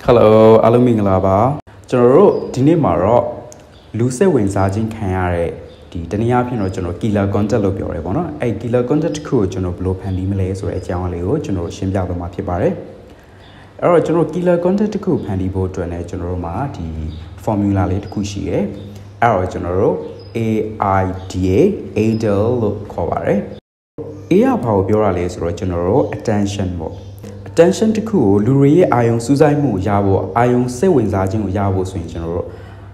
Hello, Alumingala. General Dinimaro, Luce Winsagin Canare, the Daniapian General Gila Gonzalo Biorebono, a Gila Gonzat crew, General Blow Pandimales or a Janleo, General Shimjado Matibare. Or General Gila Gonzat crew Pandibo to an General Ma, the formula late Cushie, our General AIDA, Adel Covare. Ea Power Biorales or General Attention More. Attention to cool, Lurie, Ion Suzaimu, Yabo, Ion Sewin Zajin, Yabo, Swing General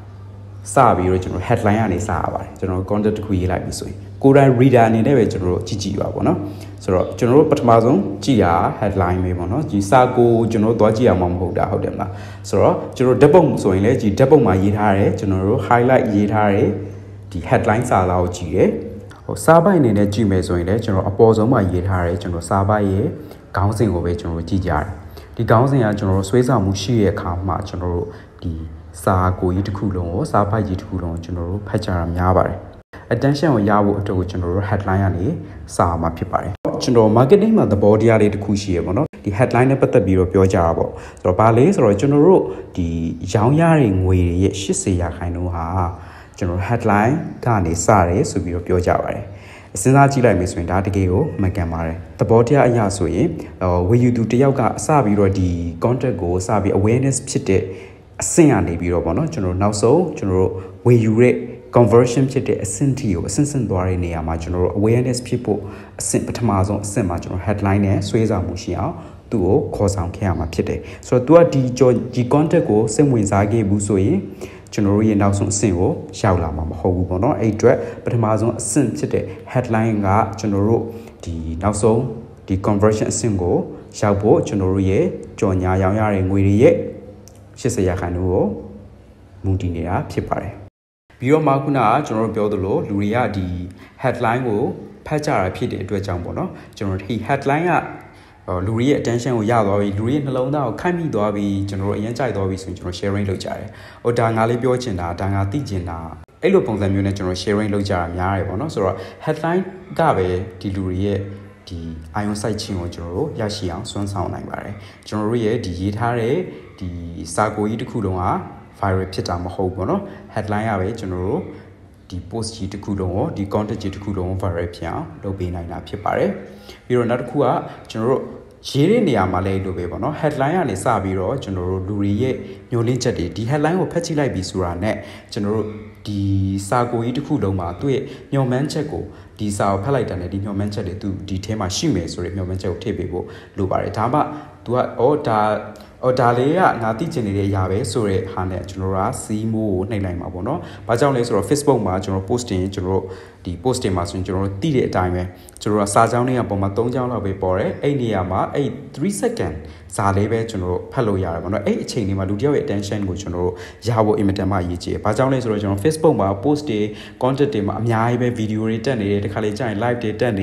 Sabi, original headline is Saba, General Content to Kui like this way. Could I read an individual Gigi Wabono? So, General Patmazon, Gia, headline Mabono, Gisago, General Dodgia Mamhoda, Hodemla. So, General Debon, so in Leggy, Debon, my Yitare, General Highlight Yitare, the headlines are allowed Ga. Or Saba in a Gmail, in General Apostle, my Yitare, General Saba ye. Gouncing over General Gijar. The Gouncing are General Sweza Mushi, Kama, General the Sago Yitukulon, Sapa Yitukulon, General Pacharam Yabar. Attention on Yawo to General Headline, Sama Pipare. General Marketing at the body are the Kushi, the headline at the Bureau of your Jarbo. So Bales or General, the Young Yaring way, she say Yakainuha. General Headline, Gani Sare, so Bureau of your Java. Since I miss when that gave my camera. The body I yaso, where you do the yoga, Sabi or the contact go, Sabi awareness pite, a sing and a general now so, general, where you rate conversion pite, a sentio, a sensen dory near my general awareness people, a symptomazon, semi general headline, Sweza Mushia, duo, cause on camera pite. So do a the contact go, same way Zagi Busoe. Generally now some single, Shaulama, Hobono, a dread, but Amazon sent today. Headline general, the now so, the conversion single, Shabo, General, John Yayar and Willie, Shesayakanuo, Mundinea, Pipare. Bio Maguna, General Biodolo, Luria, the headline will Pachara Pite to a Jambono, General he headline. Lurie attention with Yalo, Lurie alone now, Kami Dobby, General Yanjai Dobby, General sharing Lojar, or Dangali Biochina, Danga Tijina, Elopon the Munich General sharing Lojar, Yari, so headline Gabe, the Lurie, the Ion Side Chino General, Yashian, Swan Sound Nagare, General the Yitare, the Sago Yitukulonga, Fire Pitam Hobono, headline Abe, General. The post to Kudon, the content to Kudon for a piano, Lobina Pipare. You're not Kua, General Jiria Malay Lobebono, headline is Sabiro, General Lurie, Yolinchade, the headline of Petty Lai Bisurane, General the Sago Itukudoma, to it, your manchego, the Sao Paladan, the your manchade to the Tema Shimes or your manchego table, Lubaretama, to Ota. Odalia, Nati Genere Yave, Sore, Hane, General, Simu, Name Mabono, Bajalis or Facebook margin posting, General, the posting margin, General, Tide time, General Sajani, Abomatonja, Vapore, Aniama, 3 seconds, Salebe, General, Palo Yarabano, 8 chain, Maludia attention, go General, Yabo Imitama Yiji, Bajalis original Facebook mar, post day, content him, Amiabe, video return, the college live data,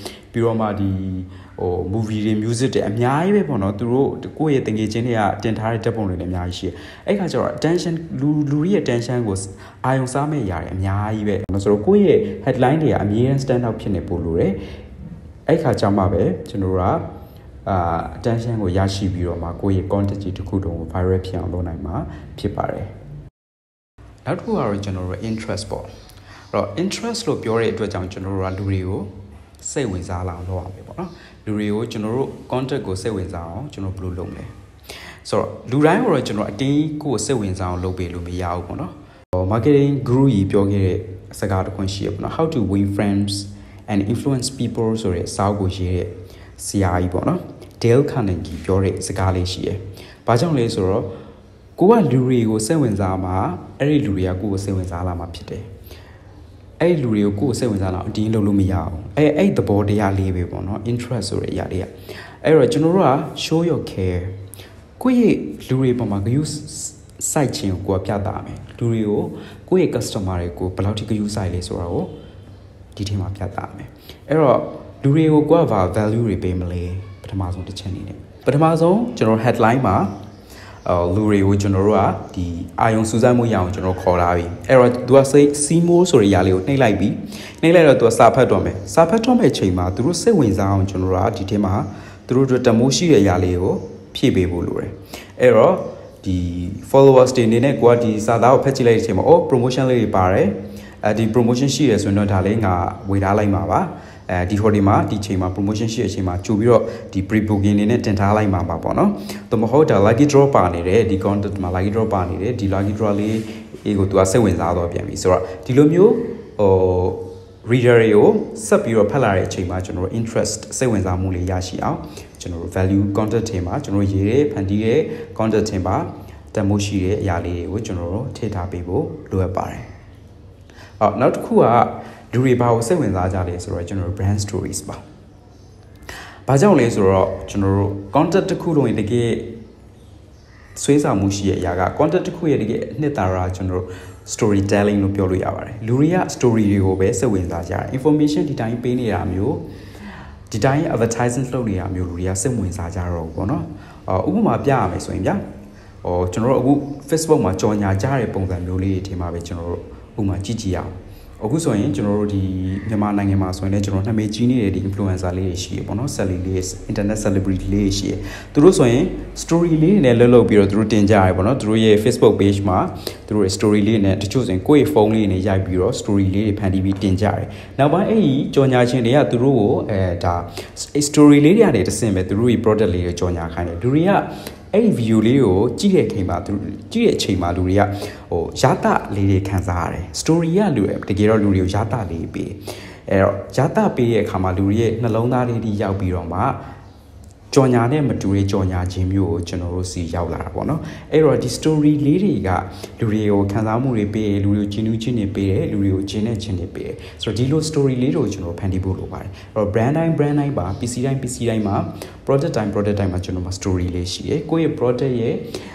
Biroma di. Or movie music, and Yai Bono to the Koya Tangenia, the entire Japon in Yashi. I got your attention, Lurie attention was Ion Same Yar, and Yai, so Koye headline here, and stand up in a polure. I got Jamabe, General attention with Yashi Biro, Makoye contact to Kudo, Fire Piano Naima, Pipare. That who are general interest for. Interest of your to General Lurio, say with Zala, Lurio general contact go say with our general blue lonely. So, Lurai or general day go say with our low bay lumia or marketing grew yogi sagar conship how to win friends and influence people so Saugo Jere, CI Bona, Dale Carnegie, Yore, Sagale Shie. Bajan Lesoro, go and Lurio say with Zama, Eri Luria go say with Alama Pite. A Lurio go say with an Dino Lumiao. A the body I live on, interest or yadia. A general, show your care. Quay Lurio Pomaga use side chain go piadame. Lurio, quay customer go political use silas or did him up piadame. Error Lurio guava value repayment, but Amazon the Chenine. But Amazon, general headline ma. Lurio General, the Ion Suzamo Yang General Coravi. Era do I say Seymour or Yalio, Nailabi, Naila to a Sapatome, Sapatome Chema, through Sewin Down General, Ditema, through the Tamushi Yalio, Pibe Bulure. Era the followers တွေနေနဲ့ကိုကဒီစာသားကိုဖတ်ကြည့်လိုက်တဲ့အချိန်မှာ promotion လေးတွေပါတယ်ဒီ promotion ရှိရဆိုရင်တော့ဒါလေးငါဝေထားလိုက်မှာပါဒီ holiday မှာဒီချိန်မှာ promotion ရှိတဲ့အချိန်မှာကြိုပြီးတော့ဒီ pre booking နေနဲ့တင်ထားလိုက်မှာပါပေါ့နော်။ဒါမဟုတ်ဒါ lucky draw ပါနေတယ်ဒီ content မှာ lucky draw ပါနေတယ်ဒီ lucky draw လေးကိုသူကစိတ်ဝင်စားတော့ပြန်ပြီဆိုတော့ဒီလိုမျိုးreader တွေကိုဆက်ပြီးတော့ဖတ်လာတဲ့အချိန်မှာကျွန်တော်တို့ interest စိတ်ဝင်စားမှုလေးရရှိအောင်ကျွန်တော်တို့ value content တွေမှာကျွန်တော်တို့ရေးတဲ့ဖန်တီးတဲ့ content တွေမှာတမိုးရှိတဲ့အရာလေးတွေကိုကျွန်တော်တို့ထည့်ထားပေးဖို့လိုအပ်ပါတယ်။နောက်တစ်ခုကလူတွေဘာကိုစိတ်ဝင်စားကြလဲဆိုတော့ကျွန်တော်တို့ brand stories ပါ။ဘာကြောင့်လဲဆိုတော့ကျွန်တော်တို့ content တစ်ခုလုံးတကယ်ဆွေးဆောင်မှုရှိတဲ့အရာက content တစ်ခုရဲ့တကယ်နှစ်သာရကျွန်တော်တို့ storytelling လို့ပြောလို့ရပါတယ်လူတွေက story တွေကိုပဲစိတ်ဝင်စားကြတယ် information ဒီတိုင်းပေးနေတာမျိုးဒီတိုင်း advertising လုပ်နေတာမျိုးလူတွေကစိတ်ဝင်စားကြတော့ဘူးပေါ့နော်ဥပမာပြရမယ်ဆိုရင်ဗျာကျွန်တော်တို့အခု Facebook မှာကြော်ညာကြတဲ့ပုံစံမျိုးလေးတွေထဲမှာပဲကျွန်တော်တို့ဥပမာကြည့်ကြည့်အောင်အခုဆိုရင်ကျွန်တော်တို့ဒီမြန်မာနိုင်ငံမှာဆိုရင်လည်းကျွန်တော်နှမေကြီးနေတဲ့ဒီ influencer လေးတွေရှိရပေါ့နော် selling လေး internet celebrity လေးရှိရသူတို့ဆိုရင် story လေးတွေနဲ့လှုပ်ပြီးတော့သူတို့တင်ကြရပေါ့နော်သူတို့ရဲ့ Facebook page မှာသူတို့ရဲ့ story လေးနဲ့တချို့ဆိုရင်ကိုယ့်ရဲ့ဖုန်းလေးနဲ့ရိုက်ပြီးတော့ story လေးတွေဖန်တီးပြီးတင်ကြတယ်နောက်ပိုင်းအဲ့ဒီကြော်ညာခြင်းတွေကသူတို့ကိုဒါ story လေးတွေကနေတဆင့်ပဲသူတို့ရဲ့ product လေးတွေကြော်ညာခိုင်းတယ်လူတွေကအဲ့ဒီ video လေးကိုကြည့်တဲ့အချိန်မှာသူကြည့်တဲ့အချိန်မှာလူတွေကရတာလေးတွေခံစားရတယ် story ကလူတကယ်တော့လူတွေကိုရတာလေးပေးအဲ့တော့ရတာပေးရဲ့အခါမှာလူတွေရဲ့နှလုံးသားလေးတွေရောက်ပြီးတော့မှကြော်ညာနဲ့မတူတဲ့ကြော်ညာခြင်းမျိုးကိုကျွန်တော်တို့စီရောက်လာတာပေါ့နော်အဲ့တော့ဒီ story လေးတွေကလူတွေကိုခံစားမှုတွေပေးတယ်လူတွေကိုကျဉ်းနှူးခြင်းတွေပေးတယ်လူတွေကိုကျဉ်းတဲ့ခြင်းတွေပေးတယ်ဆိုတော့ဒီလို story လေးတွေကိုကျွန်တော်ဖန်တီးဖို့လိုပါတယ်အဲ့တော့ brand တိုင်းပါ PC တိုင်းမှာ product တိုင်းမှာကျွန်တော်မှာ story လေးရှိတယ်ကိုယ့်ရဲ့ product ရဲ့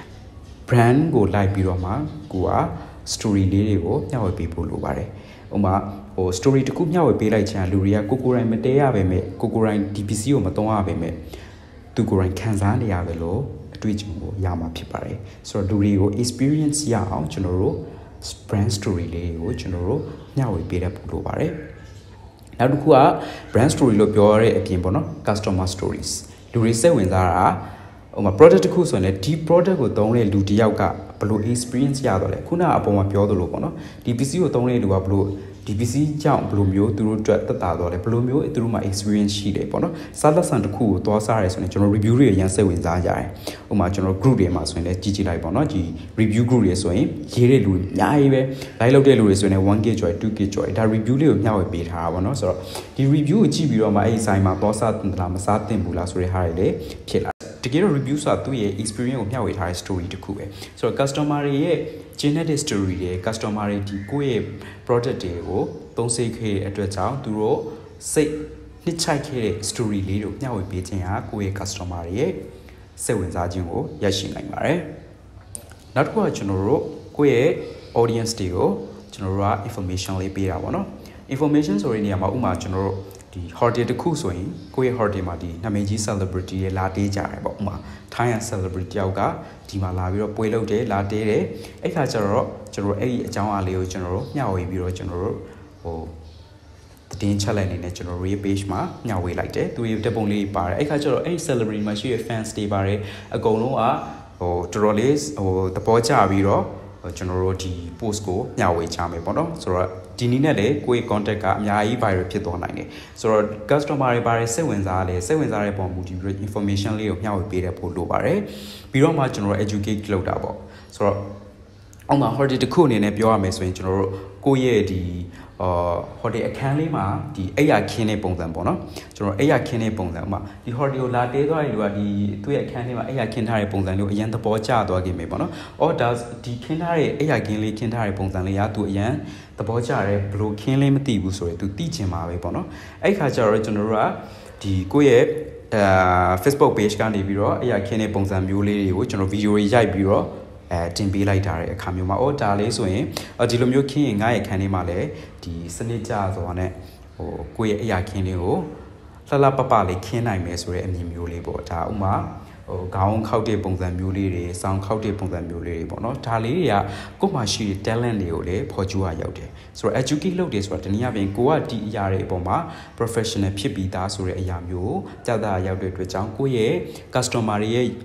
brand ကိုလိုက်ပြီးတော့မှကိုက story လေးတွေကိုမျှဝေပေးဖို့လိုပါတယ်ဥပမာstory တစ်ခုမျှဝေပေးလိုက်ချင်လူတွေကကိုယ်တိုင်မတဲရပါပဲကိုယ်တိုင် DPC ကိုမသုံးရပါပဲသူကိုယ်တိုင်ခံစားနေရပဲလို့အတွေ့အကြုံကိုရမှာဖြစ်ပါတယ်ဆိုတော့လူတွေကို experience ရအောင်ကျွန်တော်တို့ brand story လေးကိုကျွန်တော်တို့မျှဝေပေးတတ်ဖို့လိုပါတယ်နောက်တစ်ခုက brand story လို့ပြောရတဲ့အပြင်ပေါ့နော် customer stories လူတွေစိတ်ဝင်စားတာproduct တစ်ခုဆိုရင်လည်းဒီ product ကိုသုံးတဲ့လူတစ်ယောက်ကဘယ်လို experience ရတော့လဲခုနအပေါ်မှာပြောသလိုပေါ့နော်ဒီ PC ကိုသုံးတဲ့လူကဘယ်လိုဒီ PC ကြောင့်ဘယ်လိုမျိုးသူတို့အတွက်သက်သာတော့လဲဘယ်လိုမျိုးသူတို့မှာ experience ရှိတယ်ပေါ့နော်စားသက်ဆန်တစ်ခုကိုသွားစားရဲဆိုရင်ကျွန်တော် review တွေအရင်စိတ်ဝင်စားကြတယ်ဥပမာကျွန်တော် group တွေမှာဆိုရင်လည်းကြည့်လိုက်ပေါ့နော်ဒီ review group တွေဆိုရင်ရေးတဲ့လူတွေအများကြီးပဲ like လုပ်တဲ့လူတွေဆိုရင် 1k ကျော် 2k ကျော်ဒါ review လေးကိုမျှဝေပေးထားတာပေါ့နော်ဆိုတော့ဒီ review ကိုကြည့်ပြီးတော့မှအဲ့ဒီဆိုင်မှာသွားစားတင်လားမစားတင်ဘူးလားဆိုတဲ့ဟာတွေလည်းဖြစ်လာတကယ်တော့ review ဆိုတာသူ့ရဲ့ experience ကိုမျှဝေထားတဲ့ story တစ်ခုပဲဆိုတော့ customer တွေရဲ့ genetic story တွေ customer တွေဒီကိုယ့်ရဲ့ product တွေကိုသုံးစိတ်ခဲ့တဲ့အတွက်ကြောင့်သူတို့စိတ်နှစ်ချိုက်ခဲ့တဲ့ story လေးတွေကိုမျှဝေပေးခြင်းဟာကိုယ့်ရဲ့ customer တွေရဲ့စိတ်ဝင်စားခြင်းကိုရရှိနိုင်ပါတယ်နောက်တစ်ခုကကျွန်တော်တို့ကိုယ့်ရဲ့ audience တွေကိုကျွန်တော်တို့က information လေးပေးတာပေါ့နော် information ဆိုတဲ့နေရာမှာဥပမာကျွန်တော်တို့ဒီ hotel တစ်ခုဆိုရင်ကိုယ့်ရဲ့ hotel မှာဒီနာမည်ကြီး celebrity တွေလာတေးကြတယ်ပေါ့ဥပမာ Thai celebrity တယောက်ကဒီမှာလာပြီးတော့ပွဲလုပ်တယ်လာတေးတယ်အဲ့ခါကျတော့ကျွန်တော်အဲ့ဒီအကြောင်းအရာလေးကိုကျွန်တော်တို့မျှဝေပြီးတော့ကျွန်တော်တို့တင်းချက်လိုက်နေနဲ့ကျွန်တော်တို့ရဲ့ page မှာမျှဝေလိုက်တယ်သူရဲ့တက်ပုံလေးပါတယ်အဲ့ခါကျတော့အဲ့ celebrity မှာရှိတဲ့ fans တွေပါတယ်အကုန်လုံးကတော်တော်လေးသဘောကျပြီးတော့ကျွန်တော်တို့ဒီ post ကိုမျှဝေချမယ်ပေါ့နော်ဆိုတော့ဒီနည်းနဲ့လေကိုယ့်ရဲ့ contact ကအများကြီး viral ဖြစ်သွားနိုင်တယ်ဆိုတော့ customer တွေပါတယ်စိတ်ဝင်စားတဲ့ပုံမူတည်ပြီး information လေးကိုမျှဝေပေးတဲ့ဖို့လိုပါတယ်ပြီးတော့မှကျွန်တော်တို့ educate လုပ်တာပေါ့ဆိုတော့အောက်မှာ holiday တစ်ခုအနေနဲ့ပြောရမယ်ဆိုရင်ကျွန်တော်တို့ကိုယ့်ရဲ့ဒီholiday အခန်းလေးမှာဒီအိယာခင်းတဲ့ပုံစံပေါ့နော်ကျွန်တော်အိယာခင်းတဲ့ပုံစံဥမာဒီ holiday ကိုလာတဲသွားတဲ့လူကဒီသူ့ရဲ့အခန်းလေးမှာအိယာခင်းထားတဲ့ပုံစံလေးကိုအရင်သဘောကျသွားခဲ့မယ်ပေါ့နော်ဒါဒီခင်းထားတဲ့အိယာခင်းလေးခင်းထားတဲ့ပုံစံလေးကသူအရင်သဘောကျတယ်ဘလို့ခင်းလေးမသိဘူးဆိုရင်သူသိချင်မှာပဲပေါ့နော်အဲ့ခါကျတော့ကျွန်တော်တို့ကဒီကိုယ့်ရဲ့Facebook page ကနေပြီးတော့အိယာခင်းတဲ့ပုံစံမျိုးလေးတွေကိုကျွန်တော် video တွေရိုက်ပြီးတော့တင်ပေးလိုက်တာတဲ့အခါမျိုးမှာဒါလေးဆိုရင်ဒီလိုမျိုးခင်းရင်ငါ့ရဲ့ခန်းလေးမှာလည်းဒီစနစ်ကျဆိုတာနဲ့ကိုယ့်ရဲ့အရာခင်းလေးကိုလှပပလေးခင်းနိုင်မယ်ဆိုတဲ့အမြင်မျိုးလေးပေါ့ဒါဥမာခေါင်းခောက်တဲ့ပုံစံမျိုးလေးတွေစောင်းခောက်တဲ့ပုံစံမျိုးလေးတွေပေါ့နော်ဒါလေးတွေကကိုယ့်မှာရှိတဲ့ talent တွေကိုလည်းဖော်ကျူးရရောက်တယ်ဆိုတော့ educate လုပ်တယ်ဆိုတာတနည်းအားဖြင့်ကိုကဒီအရာတွေအပေါ်မှာ professional ဖြစ်ပြီးသားဆိုတဲ့အရာမျိုးပြသရောက်တဲ့အတွက်ကြောင့်ကိုယ့်ရဲ့ customer တွေရဲ့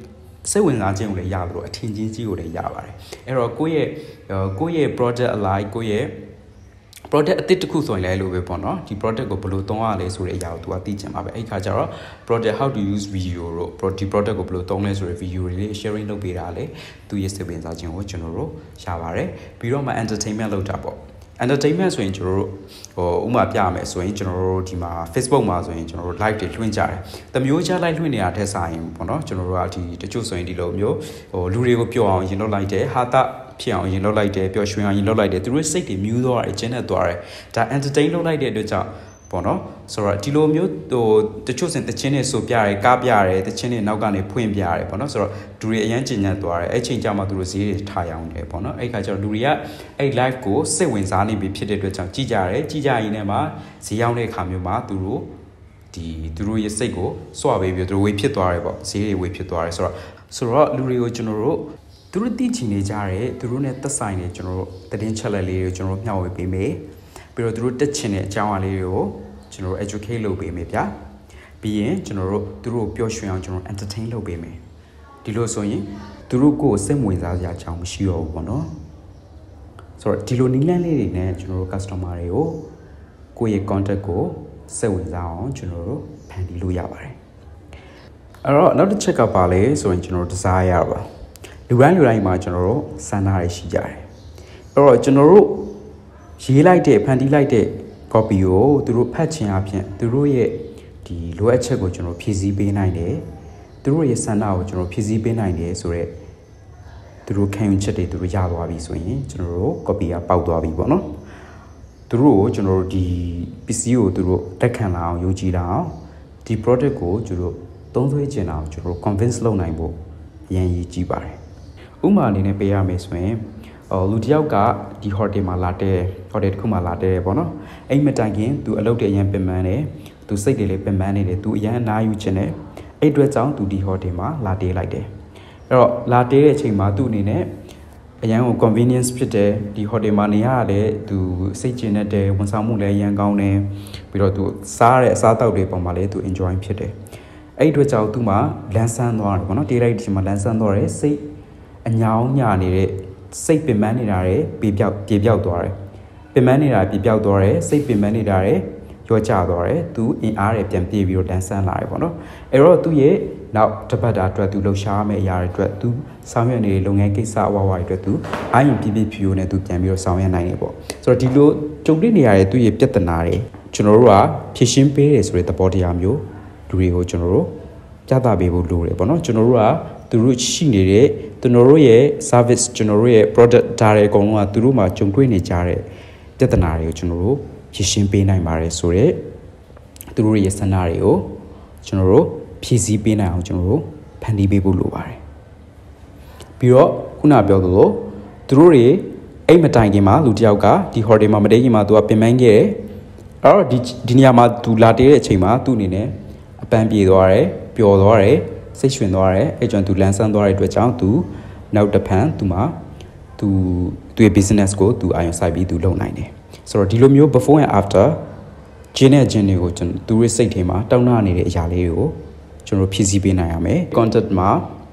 စိတ်ဝင်စားခြင်းကိုလည်းရလို့အထင်ကြီးကိုလည်းရပါတယ်အဲ့တော့ကိုယ့်ရဲ့ project alike ကိုယ့်ရဲ့ product အသစ်တစ်ခုဆိုရင်လည်းလို့ပဲပေါ့နော်ဒီ product ကိုဘယ်လိုသုံးရလဲဆိုတဲ့အရာကိုသူကသိချင်ပါပဲအဲ့ခါကျတော့ product how to use video တို့ဒီ product ကိုဘယ်လိုသုံးလဲဆိုတဲ့ video တွေလေး sharing လုပ်ပေးတာလေသူရဲ့စိတ်ဝင်စားခြင်းကိုကျွန်တော်တို့ရပါတယ်ပြီးတော့မှ entertainment လုပ်တာပေါ့ entertainment ဆိုရင်ကျွန်တော်တို့ဥမာပြရမယ်ဆိုရင်ကျွန်တော်တို့ဒီမှာ Facebook မှာဆိုရင်ကျွန်တော်တို့ live တွေလွှင့်ကြတယ်တမျိုးချ live လွှင့်နေတာထက်ဆိုင်ပေါ့နော်ကျွန်တော်တို့ကဒီတချို့ဆိုရင်ဒီလိုမျိုးလူတွေကိုပျော်အောင်ရင်လုပ်လိုက်တယ်ဟာတာဖြစ်အောင်ရင်လုပ်လိုက်တယ်ပျော်ရွှင်အောင်ရင်လုပ်လိုက်တယ်သူတို့စိတ်တွေမြူးသွားတယ်ကျဉ်းနဲ့သွားတယ်ဒါ entertain လုပ်လိုက်တဲ့အတွက်ကြောင့်ပေါ့နော်ဆိုတော့ဒီလိုမျိုးတချို့စင်တချင်းတွေဆိုပြရတယ်ကားပြရတယ်တချင်းတွေနောက်ကနေဖွင့်ပြရတယ်ပေါ့နော်ဆိုတော့လူတွေအရန်ကျဉ်းညံ့သွားတယ်အဲ့ချိန်ကျမှသူတို့ဈေးတွေထားရအောင်တယ်ပေါ့နော်အဲ့ခါကျတော့လူတွေကအဲ့ live ကိုစိတ်ဝင်စားနေပြီဖြစ်တဲ့အတွက်ကြောင့်ကြည်ကြရတယ်ကြည်ကြရင်လည်းမှဈေးရောက်တဲ့အခါမျိုးမှာသူတို့ရဲ့စိတ်ကိုစွပေးပြီးသူတို့ဝေဖြစ်သွားတယ်ပေါ့ဈေးတွေဝေဖြစ်သွားတယ်ဆိုတော့လူတွေကိုကျွန်တော်တို့သူတို့သိချင်နေကြတယ်သူတို့နဲ့သက်ဆိုင်နေကျွန်တော်တို့သတင်းချက်လက်လေးတွေကိုကျွန်တော်တို့မျှဝေပေးမယ်ပြီးတော့သူတို့တက်ချင်တဲ့အကြောင်းအရာလေးတွေကိုကျွန်တော်တို့ educate လုပ်ပေးမယ်ဗျာပြီးရင်ကျွန်တော်တို့သူတို့ပျော်ရွှင်အောင်ကျွန်တော် entertain လုပ်ပေးမယ်ဒီလိုဆိုရင်သူတို့ကိုစိတ်ဝင်စားစရာအကြောင်းမရှိတော့ဘူးပေါ့နော်ဆိုတော့ဒီလိုနည်းလမ်းလေးတွေနဲ့ကျွန်တော်တို့ customer တွေကိုကိုယ့်ရဲ့ contact ကိုစိတ်ဝင်စားအောင်ကျွန်တော်တို့ဖန်တီးလို့ရပါတယ်အဲ့တော့နောက်တစ်ချက်ကပါလဲဆိုရင်ကျွန်တော်တို့ desire ရပါလူတိုင်းမှာကျွန်တော်တို့စံနာတွေရှိကြတယ်အဲ့တော့ကျွန်တော်တို့ရေးလိုက်တဲ့ဖန်တီးလိုက်တဲ့ copy ကိုသူတို့ဖတ်ချင်အပြင်သူတို့ရဲ့ဒီလိုအပ်ချက်ကိုကျွန်တော်ဖြည့်ဆည်းပေးနိုင်တယ်သူတို့ရဲ့စံနာကိုကျွန်တော်ဖြည့်ဆည်းပေးနိုင်တယ်ဆိုတော့သူတို့ခံယူချက်တွေသူတို့ရသွားပြီဆိုရင်ကျွန်တော်တို့ copy ကပေါက်သွားပြီပေါ့နော်သူတို့ကိုကျွန်တော်တို့ဒီ PC ကိုသူတို့တက်ခံလာအောင်ယုံကြည်လာအောင်ဒီ product ကိုကျွန်တော်သုံးစွဲကျင်အောင်ကျွန်တော် convince လုပ်နိုင်ဖို့အရင်ရည်ကြည့်ပါတယ်ဥမာအနေနဲ့ပေးရမယ်ဆိုရင်လူတယောက်ကဒီ hotel မှာလာတဲ့ hotel တစ်ခုမှာလာတဲ့ပေါ့နော်အဲ့မတိုင်ခင်သူအလုပ်တွေအရင်ပင်ပန်းတယ်သူစိတ်တွေလည်းပင်ပန်းနေတယ်သူအရင်အနားယူချင်တယ်အဲ့အတွက်ကြောင့်သူဒီ hotel မှာလာတေးလိုက်တယ်အဲ့တော့လာတေးတဲ့အချိန်မှာသူ့အနေနဲ့အရင်က convenience ဖြစ်တယ်ဒီ hotel မှာနေရတယ်သူစိတ်ကျဉ်တတ်တယ်ဝန်ဆောင်မှုလည်းအရင်ကောင်းတယ်ပြီးတော့သူစားတဲ့အစားအသောက်တွေပုံမှာလည်းသူ enjoy ဖြစ်တယ်အဲ့အတွက်ကြောင့်သူ့မှာလန်းဆန်းသွားတယ်ပေါ့နော်တေးလိုက်တဲ့အချိန်မှာလန်းဆန်းသွားတယ်စိတ်အညောင်းညနေတဲ့စိတ်ပင်ပန်းနေတာတွေပြေပြောက်သွားတယ်ပင်ပန်းနေတာပြေပြောက်သွားတယ်စိတ်ပင်ပန်းနေတာတွေရောကျသွားတယ်သူအင်အားတွေပြန်ပြေးပြီးတော့တန်းဆန်းလာတယ်ပေါ့နော်အဲ့တော့သူ့ရဲ့နောက်တစ်ပတ်တာအတွက်သူလှုပ်ရှားမယ့်အရာတွေအတွက်သူဆောင်ရွက်နေတဲ့လုပ်ငန်းကိစ္စအဝဝတွေအတွက်သူအာရုံပြည့်ဖြူနဲ့သူပြန်ပြီးတော့ဆောင်ရွက်နိုင်တယ်ပေါ့ဆိုတော့ဒီလိုကြုံတွေ့နေရတဲ့သူ့ရဲ့ပြဿနာတွေကျွန်တော်တို့ကဖြေရှင်းပေးတယ်ဆိုတဲ့သဘောတရားမျိုးလူတွေကိုကျွန်တော်တို့ကြားတာပေးဖို့လိုတယ်ပေါ့နော်ကျွန်တော်တို့ကသူတို့ရှိနေတဲ့သူတို့ရဲ့ service ကျွန်တော်တို့ရဲ့ product ဒါတွေအကုန်လုံးကသူတို့မှာကြုံတွေ့နေကြတဲ့ပြဿနာတွေကိုကျွန်တော်တို့ဖြေရှင်းပေးနိုင်ပါတယ်ဆိုတော့သူတို့ရဲ့ဆန္ဒတွေကိုကျွန်တော်တို့ဖြည့်ဆည်းပေးနိုင်အောင်ကျွန်တော်တို့ဖန်တီးပေးဖို့လိုပါတယ်ပြီးတော့ခုနပြောသလိုသူတို့တွေအဲ့မတိုင်ခင်မှာလူတစ်ယောက်ကဒီ hotel မှာမတေးခင်မှာသူကပင်ပန်းခဲ့တယ်အဲ့တော့ဒီနေရာမှာသူလာတေးတဲ့အချိန်မှာသူ့အနေနဲ့အပန်းပြေသွားတယ်ပျော်သွားတယ်စိတ်ရွှင်သွားတယ်အဲ့ကြောင့်သူလန်းဆန်းသွားတဲ့အတွက်ကြောင့်သူနောက်တစ်ဖန်သူမှာသူရဲ့ business ကိုသူအာရုံစိုက်ပြီးသူလုပ်နိုင်တယ်ဆိုတော့ဒီလိုမျိုး before and after ဂျင်းနဲ့ဂျင်းတွေကိုကျွန်တော်သူရဲ့စိတ်ထဲမှာတောင်းတနေတဲ့အရာလေးတွေကိုကျွန်တော်ဖြည့်ဆည်းပေးနိုင်ရမယ် content မှာ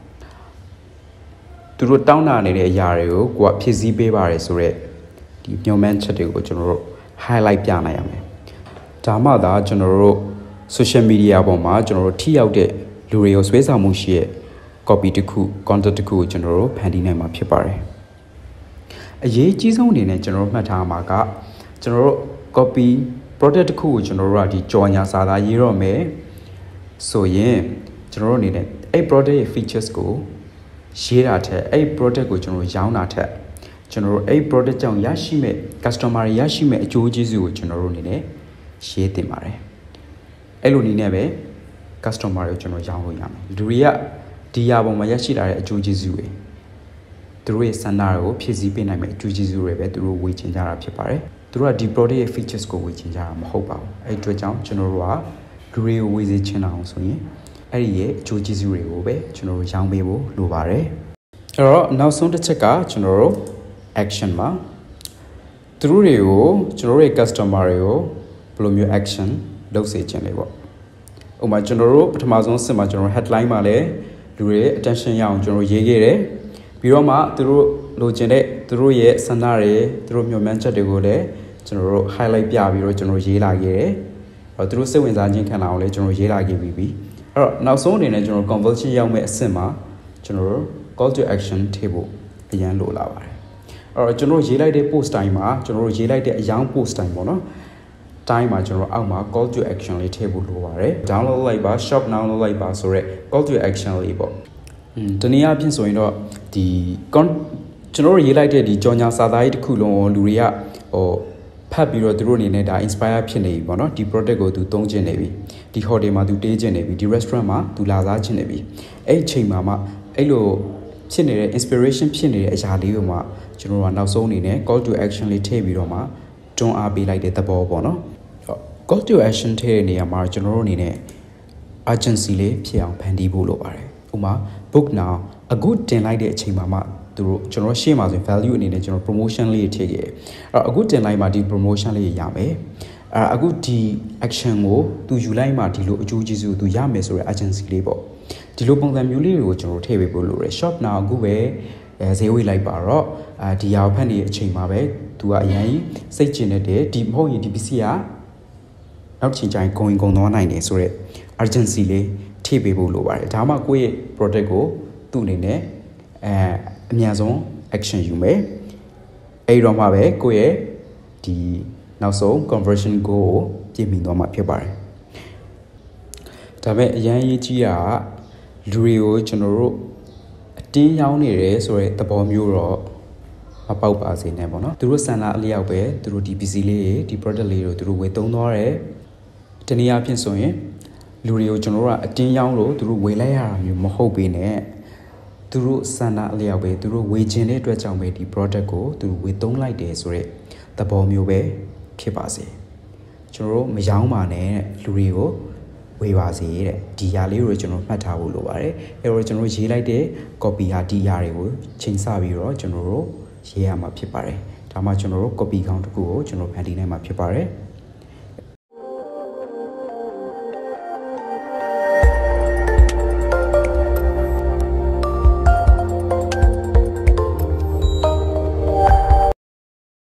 သူတို့တောင်းတနေတဲ့အရာတွေကိုကိုကဖြည့်ဆည်းပေးပါတယ်ဆိုတော့ဒီညွှန်မှန်းချက်တွေကိုကျွန်တော်တို့ highlight ပြနိုင်ရမယ်ဒါမှသာကျွန်တော်တို့ social media ပေါ်မှာကျွန်တော်တို့ထိရောက်တဲ့လူတွေကိုဆွဲဆောင်မှုရှိရဲ့ copy တစ်ခု content တစ်ခုကိုကျွန်တော်တို့ဖန်တီးနိုင်မှာဖြစ်ပါတယ်အရေးကြီးဆုံးအနေနဲ့ကျွန်တော်တို့မှတ်ထားမှာကကျွန်တော်တို့ copy product တစ်ခုကိုကျွန်တော်တို့ကဒီကြော်ညာစာသားရေးတော့မယ်ဆိုရင်ကျွန်တော်တို့အနေနဲ့အဲ့ product ရဲ့ features ကိုရေးတာထက်အဲ့ product ကိုကျွန်တော်တို့ရောင်းတာထက်ကျွန်တော်တို့အဲ့ product ကြောင့်ရရှိမဲ့ customer တွေရရှိမဲ့အကျိုးကျေးဇူးကိုကျွန်တော်တို့အနေနဲ့ရေးတင်ပါတယ်အဲ့လိုနည်းနဲ့ပဲ customer တွေကိုကျွန်တော်ရောင်းလို့ရမယ်လူတွေကဒီရပုံမှာရရှိလာတဲ့အကျိုးကျေးဇူးတွေသူတို့ရဲ့ဆန္ဒတွေကိုဖြည့်ဆည်းပေးနိုင်မယ့်အကျိုးကျေးဇူးတွေပဲသူတို့ဝေချင်ကြတာဖြစ်ပါတယ်သူတို့ကဒီ product ရဲ့ features ကိုဝေချင်ကြတာမဟုတ်ပါဘူးအဲ့အတွက်ကြောင့်ကျွန်တော်တို့ကလူတွေကိုဝေစေချင်အောင်ဆိုရင်အဲ့ဒီရဲ့အကျိုးကျေးဇူးတွေကိုပဲကျွန်တော်တို့ရောင်းပေးဖို့လိုပါတယ်အဲ့တော့နောက်ဆုံးတစ်ချက်ကကျွန်တော်တို့ action မှာသူတို့တွေကိုကျွန်တော်တို့ရဲ့ customer တွေကိုဘယ်လိုမျိုး action လုပ်စေချင်လဲပေါ့ဥပမာကျွန်တော်တို့ပထမဆုံးစစ်မှာကျွန်တော် headline မှာလည်းလူတွေ attention ရအောင်ကျွန်တော်ရေးခဲ့တယ်ပြီးတော့မှသူတို့လိုချင်တဲ့သူတို့ရဲ့ဆန္ဒတွေသူတို့မျှော်မှန်းချက်တွေကိုလည်းကျွန်တော်တို့ highlight ပြပြီးတော့ကျွန်တော်ရေးလာခဲ့တယ်သူတို့စိတ်ဝင်စားခြင်းခံလာအောင်လည်းကျွန်တော်ရေးလာခဲ့ပြီးပြီအဲ့တော့နောက်ဆုံးအနေနဲ့ကျွန်တော် conversion ရောက်မဲ့အဆင့်မှာကျွန်တော်တို့ call to action ထည့်ဖို့အရန်လိုလာပါတယ်အဲ့တော့ကျွန်တော်ရေးလိုက်တဲ့ post တိုင်းမှာကျွန်တော်တို့ရေးလိုက်တဲ့အယောင် post တိုင်းပေါ့နော်တိုင်းမှာကျွန်တော်အောက်မှာ call to action လေးထည့်ဖို့လိုပါတယ် download လိုက်ပါ shop download လိုက်ပါဆိုတော့ call to action လေးပေါ့တနည်းအားဖြင့်ဆိုရင်တော့ဒီကျွန်တော်တို့ရေးလိုက်တဲ့ဒီကြော်ညာစာသားကြီးတစ်ခုလုံးလူတွေကဖတ်ပြီးတော့သူတို့အနေနဲ့ဒါ inspire ဖြစ်နေပြီပေါ့နော်ဒီ product ကိုသူသုံးကျင်နေပြီဒီ hotel မှာသူတေးကျင်နေပြီဒီ restaurant မှာသူလာစားကျင်နေပြီအဲ့အချိန်မှာမှအဲ့လိုဖြစ်နေတဲ့ inspiration ဖြစ်နေတဲ့အရာလေးကိုမှကျွန်တော်တို့ကနောက်ဆုံးအနေနဲ့ call to action လေးထည့်ပြီးတော့မှတွန်းအားပေးလိုက်တဲ့သဘောပေါ့နော် call to action ထည့်တဲ့နေရာမှာကျွန်တော်တို့အနေနဲ့ urgency လေးဖြစ်အောင်ဖန်တီးဖို့လိုပါတယ်ဥပမာ book now အခုတင်လိုက်တဲ့အချိန်မှာမှသူတို့ကျွန်တော်ရှေ့မှာဆို value အနေနဲ့ကျွန်တော် promotion လေးထည့်ခဲ့အဲ့အခုတင်လိုက်မှဒီ promotion လေးရမယ်အခုဒီ action ကိုသူယူလိုက်မှဒီလိုအကျိုးကျေးဇူးသူရမယ်ဆိုတဲ့ agency လေးပေါ့ဒီလိုပုံစံမျိုးလေးတွေကိုကျွန်တော်ထည့်ပေးဖို့လိုတယ် shop now အခုပဲဈေးဝေးလိုက်ပါတော့ဒီဟာဖတ်နေတဲ့အချိန်မှာပဲသူကအရင်စိတ်ကျင်နေတဲ့ဒီမဟုတ်ရင်ဒီ PC ကနောက်ချိန်ကျရင်ကုန်သွားနိုင်တယ်ဆိုတော့ urgency လေးထည့်ပေးဖို့လိုပါတယ်ဒါမှကိုယ့်ရဲ့ product ကိုသူ့အနေနဲ့အများဆုံး action ယူမယ်အဲ့တော့မှပဲကိုယ့်ရဲ့ဒီနောက်ဆုံး conversion goal ကိုပြည့်မီသွားမှာဖြစ်ပါတယ်ဒါပေမဲ့အရင်ရေးကြီးတာလူတွေကိုကျွန်တော်တို့အတင်းရောင်းနေတယ်ဆိုတဲ့သဘောမျိုးတော့မပေါက်ပါစေနဲ့ပေါ့နော်သူတို့ဆန္ဒအလျောက်ပဲသူတို့ဒီ PC လေးတွေဒီ product လေးတွေကိုသူတို့ဝယ်သုံးသွားတယ်တနည်းအားဖြင့်ဆိုရင်လူတွေကိုကျွန်တော်တို့ကအတင်းရောင်းလို့သူတို့ဝယ်လိုက်ရတာမျိုးမဟုတ်ပေနဲ့သူတို့ဆန္ဒအလျောက်ပဲသူတို့ဝယ်ခြင်းတဲ့အတွက်ကြောင့်ပဲဒီ product ကိုသူတို့ဝယ်သုံးလိုက်တယ်ဆိုတဲ့သဘောမျိုးပဲဖြစ်ပါစေကျွန်တော်တို့မရောင်းပါနဲ့လူတွေကိုဝေပါစေတဲ့ဒီຢာလေးကိုကျွန်တော်မှတ်ထားဖို့လိုပါတယ်အဲတော့ကျွန်တော်ရေးလိုက်တဲ့ copy ဟာဒီຢာတွေကိုချိန်ဆပြီးတော့ကျွန်တော်တို့ရေးရမှာဖြစ်ပါတယ်ဒါမှကျွန်တော်တို့ copy count တစ်ခုကိုကျွန်တော်ဖန်တီးနိုင်မှာဖြစ်ပါတယ်